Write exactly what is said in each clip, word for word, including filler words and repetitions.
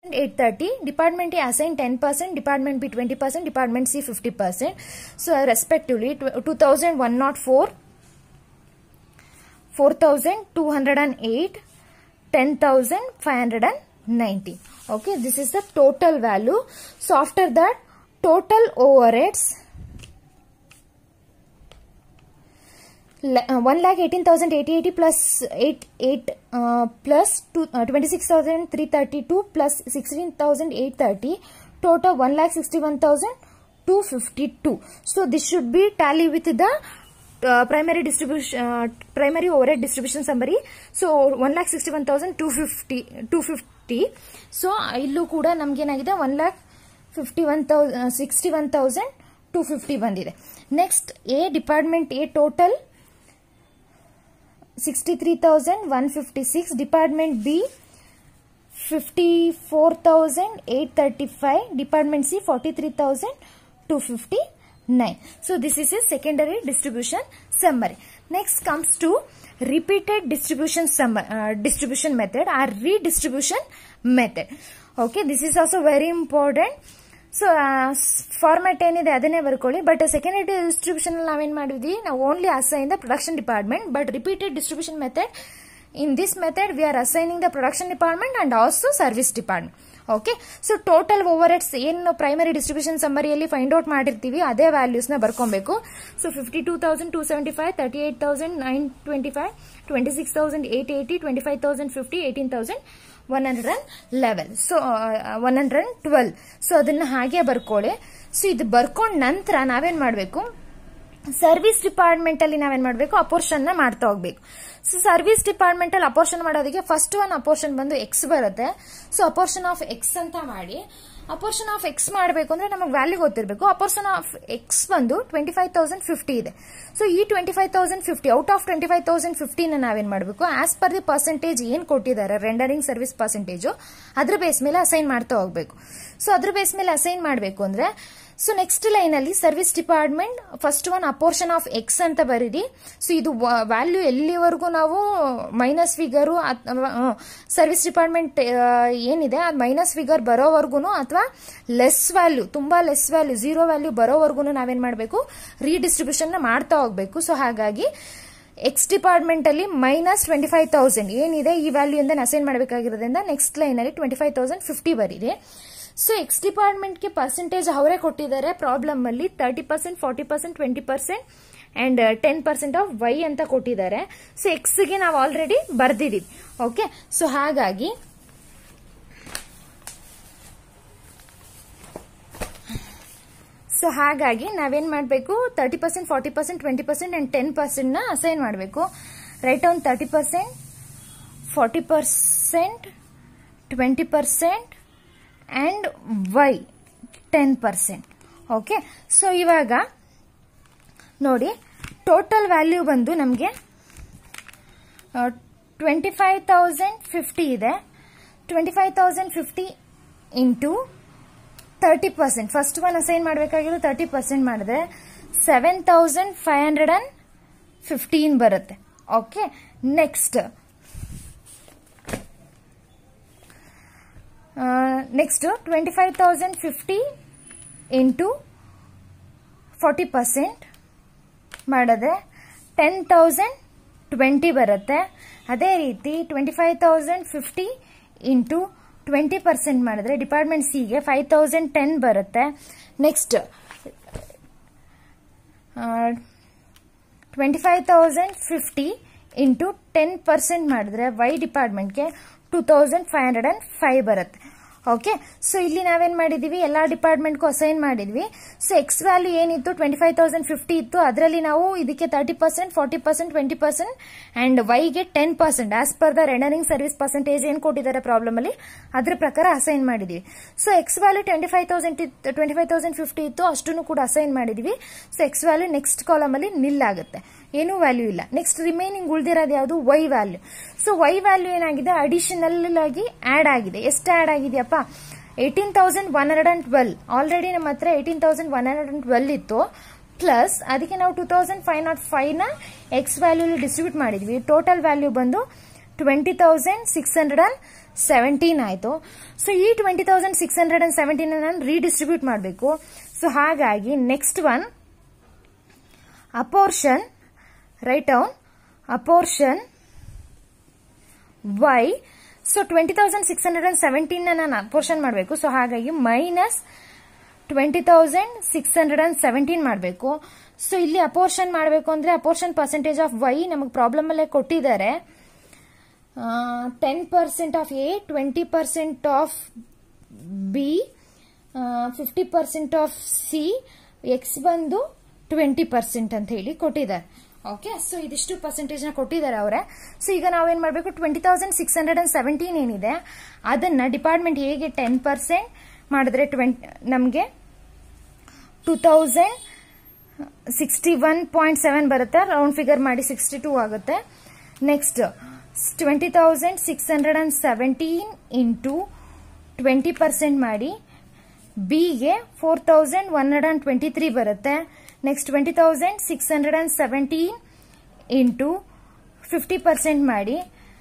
eight thirty, department A assigned ten percent, department B twenty percent, department C fifty percent. So respectively two thousand one hundred four, four thousand two hundred eight, ten thousand five hundred ninety. Okay, this is the total value. So after that, total overheads one lakh eighteen thousand eight hundred eighty plus eight eight uh, plus two, uh, twenty-six thousand three hundred thirty-two plus sixteen thousand eight hundred thirty, total one lakh sixty-one thousand two hundred fifty-two. So this should be tally with the uh, primary distribution uh, primary overhead distribution summary. So one lakh sixty-one thousand two hundred fifty. So illu kuda namge enagide one lakh fifty-one thousand sixty-one thousand two hundred fifty bandide. Next, A department A total sixty-three thousand one hundred fifty-six, department B fifty-four thousand eight hundred thirty-five, department C forty-three thousand two hundred fifty-nine. So this is a secondary distribution summary. Next comes to repeated distribution sum uh, distribution method or redistribution method. Okay, this is also very important. So uh, format ಏನಿದೆ ಅದನ್ನೇ ಬರ್ಕೊಳ್ಳಿ. But secondary distribution ಅಲ್ಲಿ ನಾವೇನ್ ಮಾಡಿದ್ವಿ, ನಾವು only assign the production department. But repeated distribution method, in this method we are assigning the production department and also service department. Okay, so total overheads ಏನು primary distribution ಸಮ್ಮರಿಯಲ್ಲಿ find out ಮಾಡಿರ್ತೀವಿ ಅದೇ values ನ ಬರ್ಕೊಬೇಕು. So fifty two thousand two seventy five, thirty eight thousand nine twenty five, twenty six thousand eight eighty, twenty five thousand fifty, eighteen thousand one hundred eleven, so one hundred twelve. So ಅದನ್ನ ಹಾಗೆ ಬರ್ಕೊಳ್ಳಿ. So ಇದು ಬರ್ಕೊಂಡ್ ನಂತರ ನಾವೇನ್ ಮಾಡ್ಬೇಕು, service department ಅಲ್ಲಿ ನಾವೇನ್ ಮಾಡ್ಬೇಕು, ಅಪೋರ್ಷನ್ ನ ಮಾಡ್ತಾ ಹೋಗ್ಬೇಕು. ಸೊ ಸರ್ವಿಸ್ ಡಿಪಾರ್ಟ್ಮೆಂಟ್ ಅಲ್ಲಿ ಅಪೋರ್ಷನ್ ಮಾಡೋದಕ್ಕೆ ಫಸ್ಟ್ ಒನ್ ಅಪೋರ್ಷನ್ ಬಂದು ಎಕ್ಸ್ ಬರುತ್ತೆ. ಸೊ ಅಪೋರ್ಷನ್ ಆಫ್ ಎಕ್ಸ್ ಅಂತ ಮಾಡಿ, ಅಪೋರ್ಷನ್ ಆಫ್ ಎಕ್ಸ್ ಮಾಡಬೇಕು ಅಂದ್ರೆ ನಮಗೆ ವ್ಯಾಲ್ಯೂ ಗೊತ್ತಿರಬೇಕು. ಅಪೋರ್ಷನ್ ಆಫ್ ಎಕ್ಸ್ ಬಂದು ಟ್ವೆಂಟಿ ಫೈವ್ ತೌಸಂಡ್ ಫಿಫ್ಟಿ ಇದೆ. ಸೊ ಈ twenty five thousand fifty out of twenty five thousand ಫಿಫ್ಟಿನ ನಾವೇನ್ ಮಾಡಬೇಕು, ಆಸ್ ಪರ್ ದಿ ಪರ್ಸೆಂಟೇಜ್ ಏನ್ ಕೊಟ್ಟಿದ್ದಾರೆ ರೆಂಡರಿಂಗ್ ಸರ್ವಿಸ್ ಪರ್ಸೆಂಟೇಜ್, ಅದ್ರ ಬೇಸ್ ಮೇಲೆ ಅಸೈನ್ ಮಾಡ್ತಾ ಹೋಗ್ಬೇಕು. ಸೊ ಅದ್ರ ಬೇಸ್ ಮೇಲೆ ಅಸೈನ್ ಮಾಡಬೇಕು ಅಂದ್ರೆ, ಸೊ ನೆಕ್ಸ್ಟ್ ಲೈನ್ ಅಲ್ಲಿ service department first one apportion of X ಅಂತ ಬರೀರಿ. ಸೊ ಇದು ವ್ಯಾಲ್ಯೂ ಎಲ್ಲಿವರೆಗೂ ನಾವು ಮೈನಸ್ ಫಿಗರ್ ಸರ್ವಿಸ್ ಡಿಪಾರ್ಟ್ಮೆಂಟ್ ಏನಿದೆ ಅದು ಮೈನಸ್ ಫಿಗರ್ ಬರೋವರೆಗೂ ಅಥವಾ ಲೆಸ್ ವ್ಯಾಲ್ಯೂ ತುಂಬಾ ಲೆಸ್ ವ್ಯಾಲ್ಯೂ ಜೀರೋ ವ್ಯಾಲ್ಯೂ ಬರೋವರೆಗೂ ನಾವೇನ್ ಮಾಡಬೇಕು, ರೀಡಿಸ್ಟ್ರಿಬ್ಯೂಷನ್ ನ ಮಾಡ್ತಾ ಹೋಗ್ಬೇಕು. ಸೊ ಹಾಗಾಗಿ ಎಕ್ಸ್ ಡಿಪಾರ್ಟ್ಮೆಂಟ್ ಅಲ್ಲಿ ಮೈನಸ್ ಟ್ವೆಂಟಿ ಫೈವ್ ತೌಸಂಡ್ ಏನಿದೆ ಈ ವ್ಯಾಲ್ಯೂ ಇಂದ ಅಸೈನ್ ಮಾಡಬೇಕಾಗಿರೋದ್ರಿಂದ ನೆಕ್ಸ್ಟ್ ಲೈನ್ ಅಲ್ಲಿ ಟ್ವೆಂಟಿ ಫೈವ್ ತೌಸಂಡ್ ಫಿಫ್ಟಿ ಬರೀರಿ. ಸೊ ಎಕ್ಸ್ ಡಿಪಾರ್ಟ್ಮೆಂಟ್ ಗೆ ಪರ್ಸೆಂಟೇಜ್ ಅವರೇ ಕೊಟ್ಟಿದ್ದಾರೆ ಪ್ರಾಬ್ಲಮ್ ಅಲ್ಲಿ, thirty percent, forty percent, twenty percent and ten percent of Y ಅಂತ ಕೊಟ್ಟಿದ್ದಾರೆ. ಸೊ ಎಕ್ಸ್ ಗೆ ನಾವು ಆಲ್ರೆಡಿ ಬರ್ದಿದೀವಿ. ಓಕೆ, ಸೊ ಹಾಗಾಗಿ ಸೊ ಹಾಗಾಗಿ ನಾವೇನ್ ಮಾಡಬೇಕು, thirty percent, forty percent, twenty percent and ten percent ನ ಅಸೈನ್ ಮಾಡಬೇಕು. Right on thirty percent, forty percent, twenty percent and Y ten percent. Okay, so ಇವಾಗ ನೋಡಿ ಟೋಟಲ್ ವ್ಯಾಲ್ಯೂ ಬಂದು ನಮಗೆ ಟ್ವೆಂಟಿ ಫೈವ್ ತೌಸಂಡ್ ಫಿಫ್ಟಿ ಇದೆ. Twenty five thousand fifty into thirty percent, first one assign ಮಾಡಬೇಕಾಗಿರೋ thirty percent ಮಾಡಿದ್ರೆ seven thousand five hundred and fifteen ಬರುತ್ತೆ. Okay, next next twenty five thousand fifty into forty percent ಮಾಡಿದ್ರೆ ten thousand twenty ಬರುತ್ತೆ. ಅದೇ ರೀತಿ twenty five thousand fifty into twenty percent ಮಾಡಿದ್ರೆ department ಸಿಗೆ five thousand ten ಬರುತ್ತೆ. Next twenty five thousand fifty into ten percent ಮಾಡಿದ್ರೆ Y ಡಿಪಾರ್ಟ್ಮೆಂಟ್ಗೆ two thousand five hundred and five ಬರುತ್ತೆ. ಓಕೆ, ಸೊ ಇಲ್ಲಿ ನಾವೇನ್ ಮಾಡಿದೀವಿ, ಎಲ್ಲಾ ಡಿಪಾರ್ಟ್ಮೆಂಟ್ಗೂ ಅಸೈನ್ ಮಾಡಿದ್ವಿ. ಸೊ ಎಕ್ಸ್ ವ್ಯಾಲ್ಯೂ ಏನಿತ್ತು ಟ್ವೆಂಟಿ ಫೈವ್ ತೌಸಂಡ್ ಫಿಫ್ಟಿ ಇತ್ತು, ಅದರಲ್ಲಿ ನಾವು ಇದಕ್ಕೆ thirty percent, forty percent, twenty percent and ವೈಗೆ ten percent as per the rendering service percentage ಏನ್ ಕೊಟ್ಟಿದ್ದಾರೆ ಪ್ರಾಬ್ಲಮ್ ಅಲ್ಲಿ ಅದ್ರ ಪ್ರಕಾರ ಅಸೈನ್ ಮಾಡಿದೀವಿ. So X value twenty five thousand twenty five thousand fifty ಇತ್ತು, ಅಷ್ಟನ್ನು ಕೂಡ ಅಸೈನ್ ಮಾಡಿದೀವಿ. So X value next column ಅಲ್ಲಿ ನಿಲ್ ಆಗುತ್ತೆ, ಏನೂ ವ್ಯಾಲ್ಯೂ ಇಲ್ಲ. ನೆಕ್ಸ್ಟ್ ರಿಮೈನಿಂಗ್ ಉಳಿದಿರೋದು ಯಾವುದು, Y value. So Y value ಏನಾಗಿದೆ, ಅಡಿಷನಲ್ ಆಗಿ ಆಡ್ ಆಗಿದೆ. ಎಷ್ಟು ಆಡ್ ಆಗಿದೆಯಪ್ಪ, eighteen thousand one hundred and twelve. Already ನಮ್ಮ ಹತ್ರ eighteen thousand one hundred and twelve ಇತ್ತು, ಪ್ಲಸ್ ಅದಕ್ಕೆ ನಾವು two thousand five nought five ನ ಎಕ್ಸ್ ವ್ಯಾಲ್ಯೂ ಡಿಸ್ಟ್ರಿಬ್ಯೂಟ್ ಮಾಡಿದ್ವಿ. ಟೋಟಲ್ ವ್ಯಾಲ್ಯೂ ಬಂದು twenty thousand six hundred and seventeen ಆಯ್ತು. ಸೊ ಈ twenty thousand six hundred and seventeen ನಾನು ರೀಡಿಸ್ಟ್ರಿಬ್ಯೂಟ್ ಮಾಡಬೇಕು. ಸೊ ಹಾಗಾಗಿ next one apportion, write down apportion Y. So twenty thousand six hundred and seventeen ನಾನು apportion ಮಾಡಬೇಕು. So ಹಾಗಾಗಿ minus twenty thousand six hundred and seventeen ಮಾಡಬೇಕು. So ಇಲ್ಲಿ apportion ಮಾಡಬೇಕು ಅಂದ್ರೆ ಅಪೋರ್ಷನ್ ಪರ್ಸೆಂಟೇಜ್ ಆಫ್ ವೈ ನಮಗೆ ಪ್ರಾಬ್ಲಮ್ ಅಲ್ಲೇ ಕೊಟ್ಟಿದ್ದಾರೆ. Ten percent of A, twenty percent of B, fifty percent of C, X ಬಂದು ಟ್ವೆಂಟಿ ಪರ್ಸೆಂಟ್ ಅಂತ ಹೇಳಿ ಕೊಟ್ಟಿದ್ದಾರೆ. ಓಕೆ, ಸೊ ಇದಿಷ್ಟು ಪರ್ಸೆಂಟೇಜ್ ನ ಕೊಟ್ಟಿದ್ದಾರೆ ಅವರೇ. ಸೊ ಈಗ ನಾವೇನ್ ಮಾಡಬೇಕು, twenty thousand six hundred and seventeen ಏನಿದೆ ಅದನ್ನ ಡಿಪಾರ್ಟ್ಮೆಂಟ್ ಹೇಗೆ ಟೆನ್ ಪರ್ಸೆಂಟ್ ಮಾಡಿದ್ರೆ ಟ್ವೆಂಟಿ ನಮಗೆ two thousand sixty one point seven ಬರುತ್ತೆ. ರೌಂಡ್ ಫಿಗರ್ ಮಾಡಿ ಸಿಕ್ಸ್ಟಿ ಟೂ ಆಗುತ್ತೆ. Next twenty thousand six hundred and seventeen into twenty percent ಮಾಡಿ ಬಿಗೆ four thousand one hundred and twenty three ಬರುತ್ತೆ. Next twenty thousand six hundred and seventeen into fifty percent ಮಾಡಿ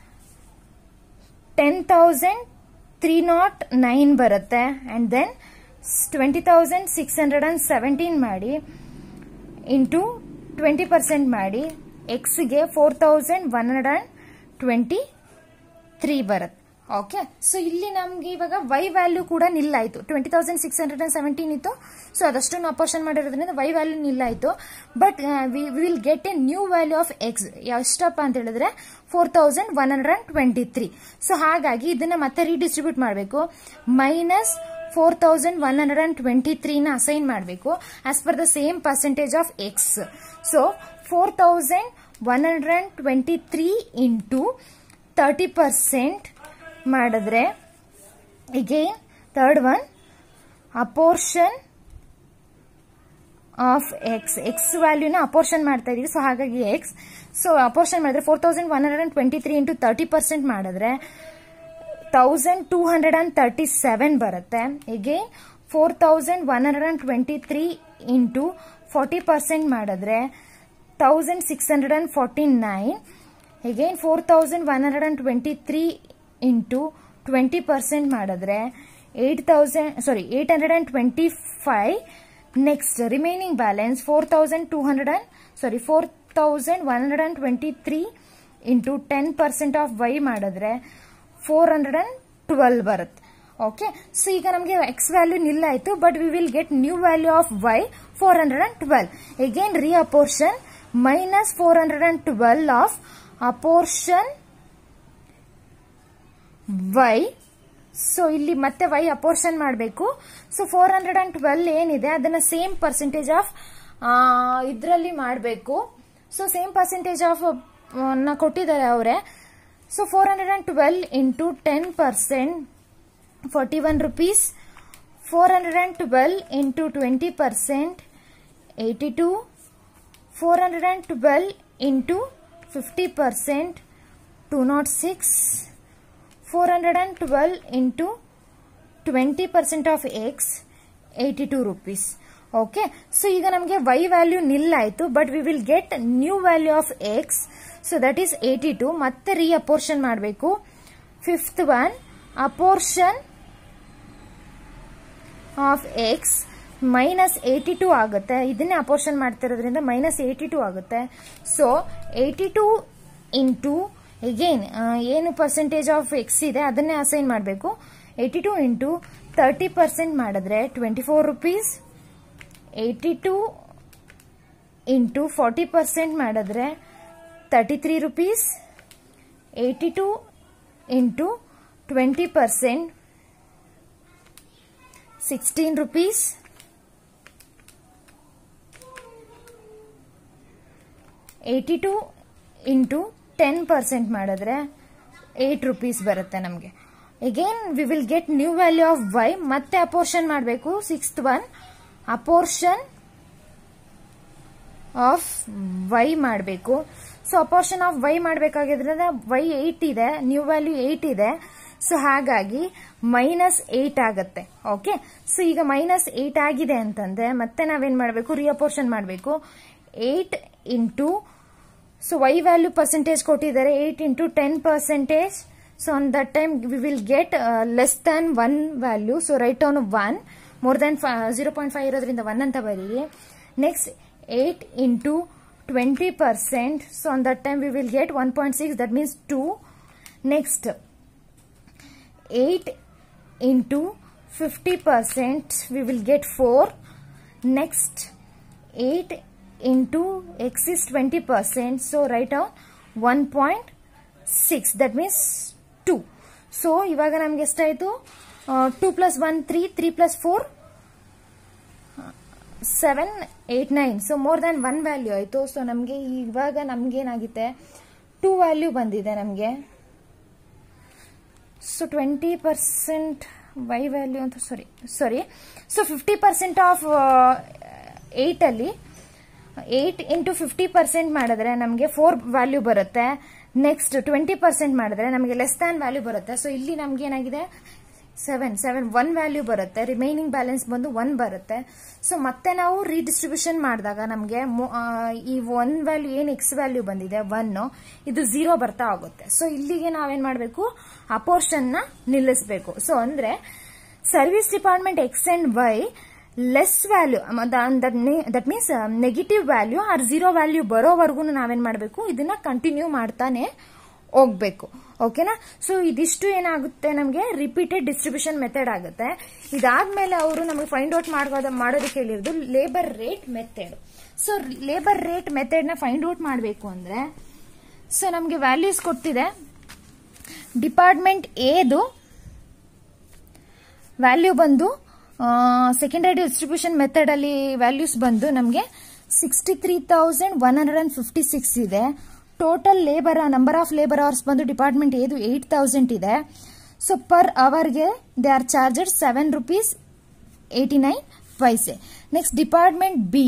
ten thousand three nought nine ಬರುತ್ತೆ. And then twenty thousand six hundred and seventeen ಮಾಡಿ into twenty percent ಮಾಡಿ ಎಕ್ಸ್ಗೆ four thousand one hundred and twenty three ಬರುತ್ತೆ. Okay, so ಇಲ್ಲಿ ನಮ್ಗೆ ಇವಾಗ Y value ಕೂಡ ನಿಲ್ಲಾಯ್ತು. Twenty thousand six hundred and seventeen ಇತ್ತು. ಸೊ ಅದಷ್ಟನ್ನು ಅಪೋರ್ಷನ್ ಮಾಡಿರೋದ್ರಿಂದ ವೈ ವ್ಯಾಲ್ಯೂ ನಿಲ್ಲಾಯ್ತು. But we will get a new value of X. ಎಷ್ಟಪ್ಪ ಅಂತ ಹೇಳಿದ್ರೆ four thousand one hundred and twenty three. So ಹಾಗಾಗಿ ಇದನ್ನ ಮತ್ತೆ ರೀಡಿಸ್ಟ್ರಿಬ್ಯೂಟ್ ಮಾಡಬೇಕು. Minus four thousand one hundred and twenty three ನ ಅಸೈನ್ ಮಾಡಬೇಕು as per the same percentage of X. So four thousand one hundred and twenty three into thirty percent ಮಾಡಿದ್ರೆ again third one apportion of X. X ವ್ಯಾಲ್ಯೂನ apportion ಮಾಡ್ತಾ ಇದೀವಿ. So ಹಾಗಾಗಿ X. So apportion ಮಾಡಿದ್ರೆ four thousand one hundred and twenty three into thirty percent ಮಾಡಿದ್ರೆ thousand two hundred and thirty seven ಬರುತ್ತೆ. Again four thousand one hundred and twenty three into forty percent ಮಾಡಿದ್ರೆ thousand six hundred and forty nine. Again four thousand one hundred and twenty three into twenty percent ಮಾಡಿದ್ರೆ eight thousand sorry eight hundred and twenty five. Next remaining balance four thousand two hundred and sorry four thousand one hundred and twenty three into ten percent of Y ಮಾಡಿದ್ರೆ four hundred and twelve ಬರುತ್ತೆ. Okay, so ಈಗ ನಮಗೆ X value ನಿಲ್ಲಾಯ್ತು. But we will get new value of Y four hundred and twelve. Again reapportion minus four hundred and twelve of apportion Y. So ಇಲ್ಲಿ ಮತ್ತೆ Y apportion ಮಾಡಬೇಕು. So four hundred and twelve ಏನಿದೆ ಅದನ್ನ same percentage of ಇದರಲ್ಲಿ ಮಾಡಬೇಕು. So same percentage of ನ ಕೊಟ್ಟಿದ್ದಾರೆ ಅವರೇ. So four hundred and twelve into ten percent forty one rupees. Four hundred and twelve into twenty percent eighty two. Four hundred and twelve into fifty percent two nought six. Four hundred and twelve into twenty percent of X eighty two rupees. Okay, so ಈಗ ನಮಗೆ Y value nil ಆಯ್ತು. But we will get new value of X. So that is eighty two. ಮತ್ತೆ ರೀ ಅಪೋರ್ಷನ್ ಮಾಡಬೇಕು. Fifth one apportion of x minus eighty two ಆಗುತ್ತೆ. ಇದನ್ನೇ apportion ಮಾಡ್ತಿರೋದ್ರಿಂದ minus eighty two ಆಗುತ್ತೆ. So eighty two into again ಏನು percentage of x ಇದೆ ಅದನ್ನೇ ಅಸೈನ್ ಮಾಡಬೇಕು. Eighty two into thirty percent ಮಾಡಿದ್ರೆ twenty four rupees. Eighty two into forty percent ಮಾಡಿದ್ರೆ thirty three rupees. Eighty two into twenty percent sixteen rupees. Eighty two into ten percent ಮಾಡಿದ್ರೆ eight rupees ಬರುತ್ತೆ ನಮಗೆ. Again we will get new value of y. ಮತ್ತೆ apportion ಮಾಡಬೇಕು. Sixth one apportion of y ಮಾಡಬೇಕು. So apportion of y ಮಾಡಬೇಕಾಗಿದ್ರೆ y eight ಇದೆ, new value eight ಇದೆ. So ಹಾಗಾಗಿ ಮೈನಸ್ ಏಟ್ ಆಗುತ್ತೆ. ಓಕೆ, ಸೊ ಈಗ ಮೈನಸ್ ಏಟ್ ಆಗಿದೆ ಅಂತಂದ್ರೆ ಮತ್ತೆ ನಾವೇನ್ ಮಾಡಬೇಕು, ರಿಅಪೋರ್ಷನ್ ಮಾಡಬೇಕು. Eight into so Y value percentage ಕೊಟ್ಟಿದ್ದಾರೆ. Eight into ten percentage So on that time we will get uh, less than one value. So write down one. More than zero point five ಇರೋದ್ರಿಂದ one ಅಂತ ಬರೀರಿ. Next eight into twenty percent. So on that time we will get one point six, that means two. Next eight into fifty percent we will get four. Next eight into x is twenty percent. So write down one point six, that means two. So ಇವಾಗ ನಮಗೆ ಎಷ್ಟಾಯಿತು? two plus one three, three plus four seven, eight, nine. So more than one value ಆಯಿತು. So ನಮಗೆ ಇವಾಗ ನಮ್ಗೆ ಏನಾಗಿದೆ? Two value ಬಂದಿದೆ ನಮಗೆ. So twenty percent y value ಅಂತ sorry sorry so fifty percent of eight ಅಲ್ಲಿ ಏಟ್ ಇಂಟು ಫಿಫ್ಟಿ ಪರ್ಸೆಂಟ್ ಮಾಡಿದ್ರೆ ನಮಗೆ ಫೋರ್ ವ್ಯಾಲ್ಯೂ ಬರುತ್ತೆ. ನೆಕ್ಸ್ಟ್ ಟ್ವೆಂಟಿ ಪರ್ಸೆಂಟ್ ಮಾಡಿದ್ರೆ ನಮಗೆ ಲೆಸ್ ದ್ಯಾನ್ ವ್ಯಾಲ್ಯೂ ಬರುತ್ತೆ. ಸೊ ಇಲ್ಲಿ ನಮ್ಗೆ ಏನಾಗಿದೆ? ಸೆವೆನ್ ಸೆವೆನ್ ಒನ್ ವ್ಯಾಲ್ಯೂ ಬರುತ್ತೆ. ರಿಮೈನಿಂಗ್ ಬ್ಯಾಲೆನ್ಸ್ ಬಂದು ಒನ್ ಬರುತ್ತೆ. ಸೊ ಮತ್ತೆ ನಾವು ರೀಡಿಸ್ಟ್ರಿಬ್ಯೂಷನ್ ಮಾಡಿದಾಗ ನಮಗೆ ಈ ಒನ್ ವ್ಯಾಲ್ಯೂ ಏನ್ ಎಕ್ಸ್ ವ್ಯಾಲ್ಯೂ ಬಂದಿದೆ ಒನ್, ಇದು ಝೀರೋ ಬರ್ತಾ ಹೋಗುತ್ತೆ. ಸೊ ಇಲ್ಲಿಗೆ ನಾವೇನ್ ಮಾಡಬೇಕು? ಆ ಪೋರ್ಷನ್ ನ ನಿಲ್ಲಿಸಬೇಕು. ಸೊ ಅಂದ್ರೆ service department x and y less value, that means negative value or zero value ಬರೋವರೆಗೂ ನಾವೇನ್ ಮಾಡಬೇಕು? ಇದನ್ನ ಕಂಟಿನ್ಯೂ ಮಾಡ್ತಾನೆ ಹೋಗ್ಬೇಕು. ಓಕೆನಾ? ಸೊ ಇದಿಷ್ಟು ಏನಾಗುತ್ತೆ? ನಮಗೆ ರಿಪೀಟೆಡ್ ಡಿಸ್ಟ್ರಿಬ್ಯೂಷನ್ ಮೆಥಡ್ ಆಗುತ್ತೆ. ಇದಾದ್ಮೇಲೆ ಅವರು ನಮಗೆ ಫೈಂಡ್ ಔಟ್ ಮಾಡೋದ ಮಾಡೋದಕ್ಕೆ ಹೇಳಿರೋದು labour rate method. So labour rate method ನ ಫೈಂಡ್ ಔಟ್ ಮಾಡಬೇಕು ಅಂದ್ರೆ, ಸೊ ನಮಗೆ ವ್ಯಾಲ್ಯೂಸ್ ಕೊಡ್ತಿದೆ. ಡಿಪಾರ್ಟ್ಮೆಂಟ್ ಎದು ವ್ಯಾಲ್ಯೂ ಬಂದು ಸೆಕೆಂಡರಿ ಡಿಸ್ಟ್ರಿಬ್ಯೂಷನ್ ಮೆಥಡ್ ಅಲ್ಲಿ ವ್ಯಾಲ್ಯೂಸ್ ಬಂದು ನಮಗೆ sixty three thousand one hundred and fifty six ಇದೆ. Total labour number of labour hours ಬಂದು ಡಿಪಾರ್ಟ್ಮೆಂಟ್ ಏದು ಏಟ್ ತೌಸಂಡ್ ಇದೆ. ಸೊ ಪರ್ ಅವರ್ಗೆ they are charged seven rupees eighty nine paise. Next department B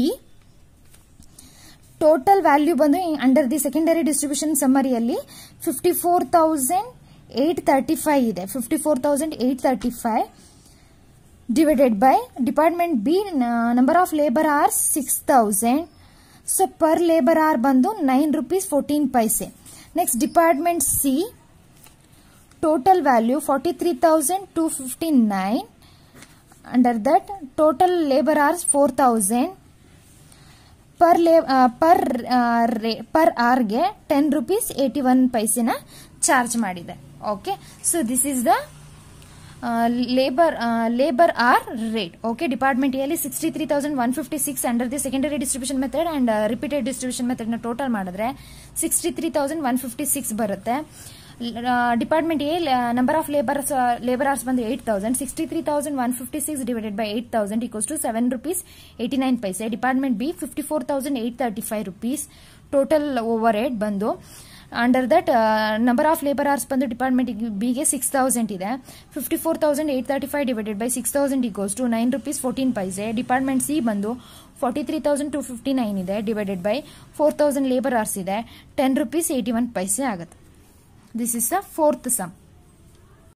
total value ಬಂದು under the secondary distribution ಸಮ್ಮರಿಯಲ್ಲಿ fifty four thousand eight thirty five ಇದೆ. Fifty four thousand eight thirty five divided by department B number of labour hours six thousand. So per labour hour ಬಂದು nine rupees fourteen paise. Next department C total value forty three thousand two fifty nine. Under that total labour hours four thousand. Per ಲೇ per per ಅವರ್ಗೆ ten rupees eighty one ಪೈಸೆನ charge ಮಾಡಿದೆ. Okay, so this is the labour labour or rate. Okay, department ಎಲ್ಲಿ sixty three thousand one fifty six under the secondary distribution method and repeated distribution method ನ total ಮಾಡಿದ್ರೆ sixty three thousand one fifty six ಬರುತ್ತೆ. Department A number of labour labour hours ಬಂದು eight thousand. Sixty three thousand one fifty six divided by eight thousand equals to seven rupees eighty nine paise. Department B fifty four thousand eight thirty five rupees total overhead ಬಂದು. Under that number of labour hours ಬಂದು department ಬಿಗೆ six thousand ಇದೆ. Fifty four thousand eight thirty five divided by six thousand equals to nine rupees fourteen paise. Department C ಬಂದು forty three thousand two fifty nine ಇದೆ divided by four thousand labour hours ಇದೆ, ten rupees eighty one paise ಆಗುತ್ತೆ. This is the fourth some.